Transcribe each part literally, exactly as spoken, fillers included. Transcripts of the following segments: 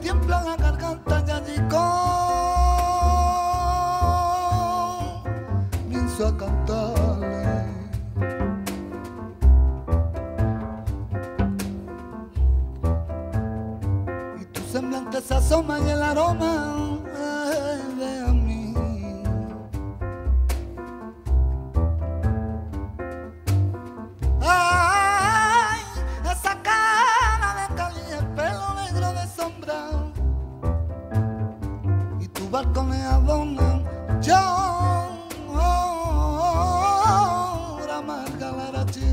tiembla la garganta y allí comienzo a cantarle. Y tu semblante se asoma y el aroma de a mí. Ay, esa cara de Cali, el pelo negro de sombra y tu barco me adornan. Yo ahora amarga la rachi.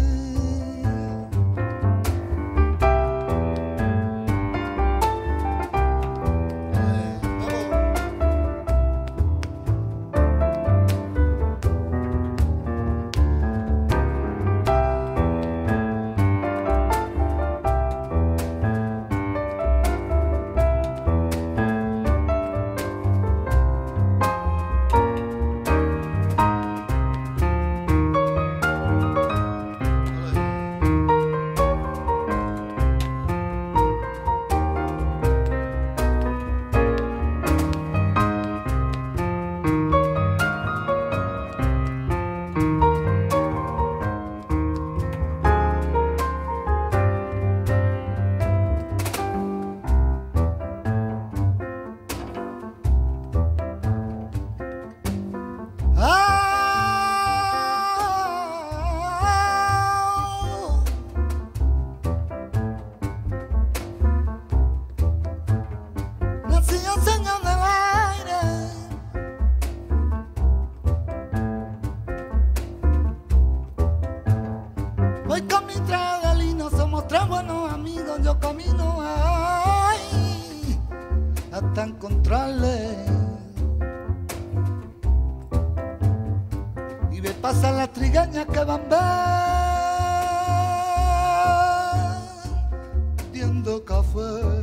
Voy con mi tragalino, somos tres buenos amigos, yo camino ay, hasta encontrarle. Y me pasan las trigueñas que van vendiendo café.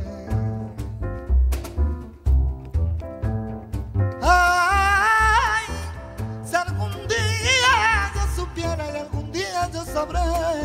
Ay, si algún día yo supiera y algún día yo sabré